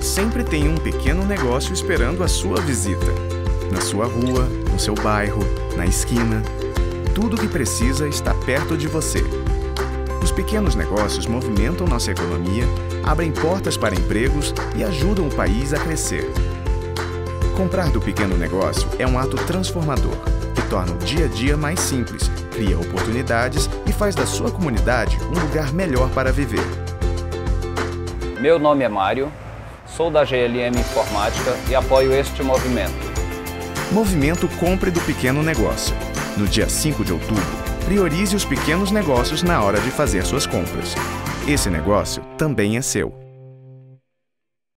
sempre tem um pequeno negócio esperando a sua visita. Na sua rua, no seu bairro, na esquina. Tudo o que precisa está perto de você. Os pequenos negócios movimentam nossa economia, abrem portas para empregos e ajudam o país a crescer. Comprar do pequeno negócio é um ato transformador, que torna o dia a dia mais simples, cria oportunidades e faz da sua comunidade um lugar melhor para viver. Meu nome é Mário, sou da GLM Informática e apoio este movimento. Movimento Compre do Pequeno Negócio. No dia 5 de outubro, priorize os pequenos negócios na hora de fazer suas compras. Esse negócio também é seu.